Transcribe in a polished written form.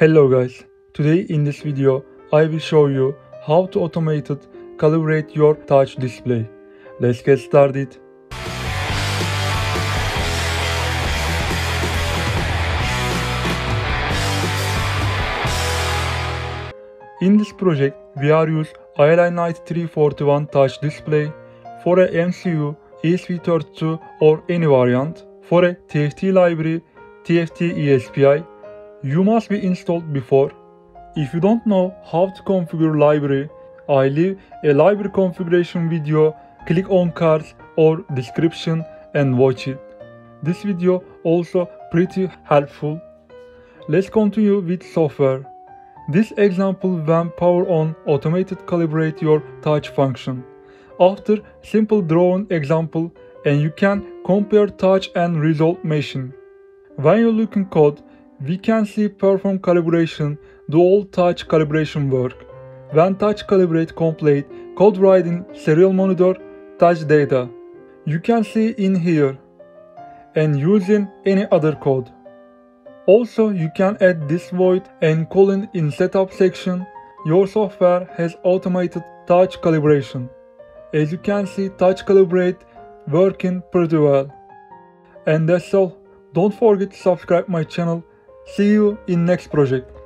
Hello guys, today in this video I will show you how to automated calibrate your touch display. Let's get started. In this project we are use ILI9341 touch display for a MCU, ESP32 or any variant, for a TFT library, TFT ESPI. You must be installed before. If you don't know how to configure library, I leave a library configuration video, click on cards or description and watch it. This video also pretty helpful. Let's continue with software. This example when power on automated calibrate your touch function. After simple drawing example and you can compare touch and result machine. When you look in code, we can see perform calibration, do all touch calibration work. When touch calibrate complete, code write in serial monitor, touch data. You can see in here and using any other code. Also you can add this void and colon in setup section. Your software has automated touch calibration. As you can see, touch calibrate working pretty well. And that's all. Don't forget to subscribe my channel. See you in next project.